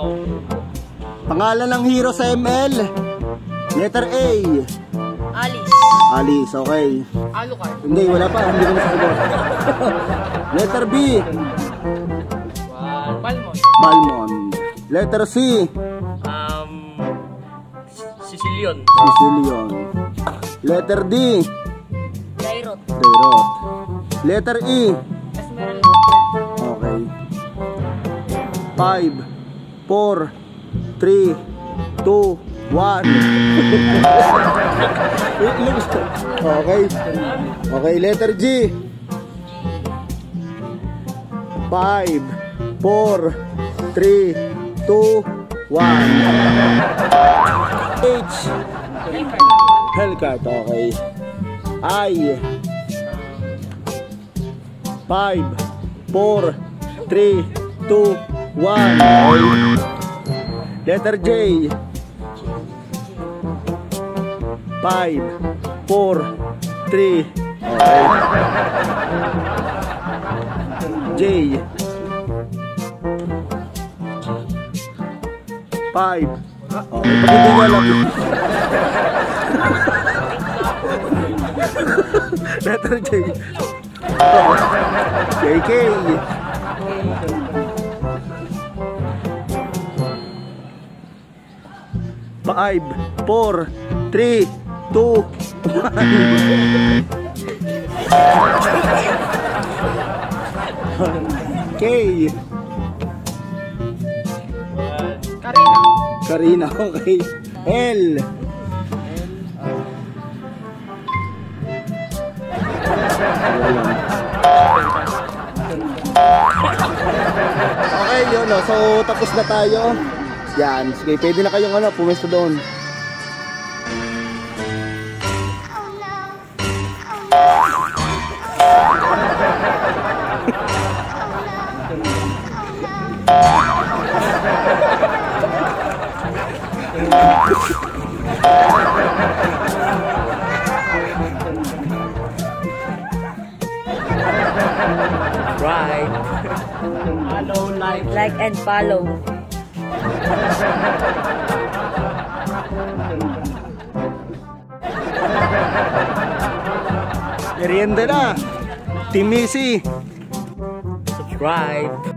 Pangalan ng hero sa ML. Letter A. Alice. Alice, okay. Alucard. Hindi, wala pa. Hindi ko nasasagot. Letter B. Balmon. Balmon. Letter C. Sicilian. Sicilian. Letter D. Dairot. Dairot. Letter E. Esmeralda. Okay. 5, 4, 3, 2, 1. Okay. Okay, letter G. 5, 4, 3, 2, 1. H. Hellcat. Okay. I. 5, 4, 3, 2, 1. Letter J. 5, 4, 3. Okay. J. 5. Okay, pag hindi nga lang. Letter J. JK. 5, 4, 3, 2, 1. K. Karina, okay. L. Okay, yun, no? So tapos na tayo. Yan, sige, pwede na kayong pumesto doon. Right. Follow, like and follow. Merienda na. Team Missy. Subscribe.